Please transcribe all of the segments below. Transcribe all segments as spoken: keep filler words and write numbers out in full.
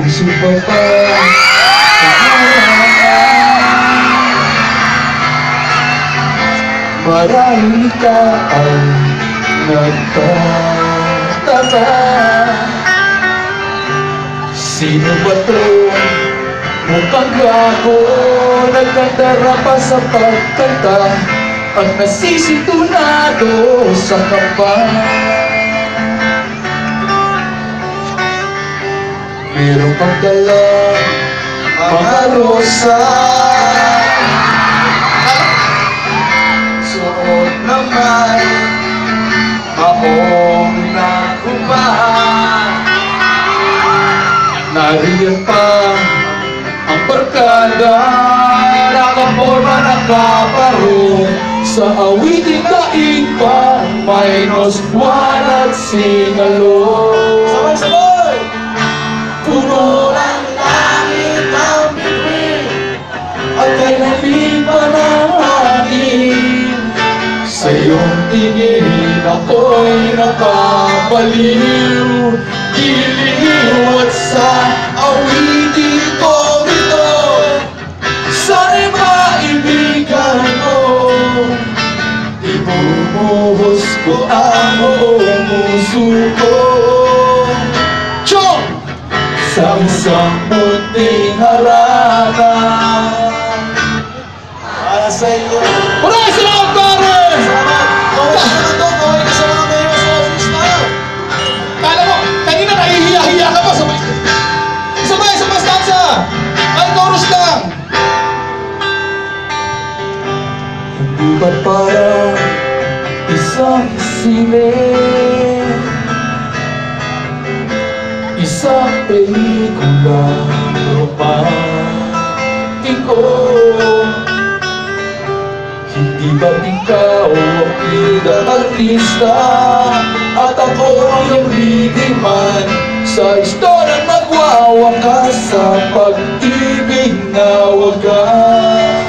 puso pa pa marahil ka ang nagtataka. Sino ba to? Mukhang gago, nagdadara pa sa pagkanta at nasisintunado sa kapa. Meron pang dala mga rosa, suot naman maong nakubahan. Nariyan pa ang barkada, nakaporma nakaparo sa awiting daig pa, minus one at singalo. Sabay-sabay! Puno ng langit ang bituin at kailan lipa ng hangin. Sa iyong tingin ako'y nakabaliw, giliw at sa awitin ko ito. Sana'y maibigan mo, ibumuhos ko ang buong puso ko sa isang munting harana. Para sa iyo. Maraming salamat, pare! Salamat! Kawin ka naman to, kawin ka sa mga famous office na. Kala mo, kanina nahihiya-hiya ka pa. Sabay, sabay, sa pastansa! Ay, chorus lang! Hindi ba't parang isang sine, isang pelikula romantiko? Hindi ba't ikaw ang bidang artista at ako yung leading man sa istoryang nagwawakas sa pag-ibig na wagas?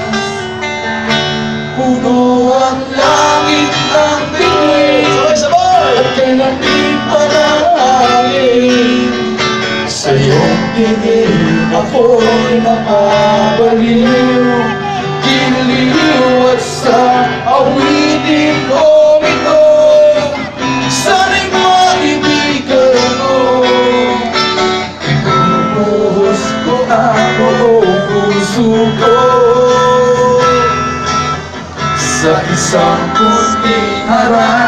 Puno ang langit ng tingin at kailan di pa nangangin. Sa iyong tingin ako'y nakabaliw, giliw at sa awitin ko ito. Sana'y maibigan mo, ibumuhos ko ang buong puso ko sa isang kunting harap.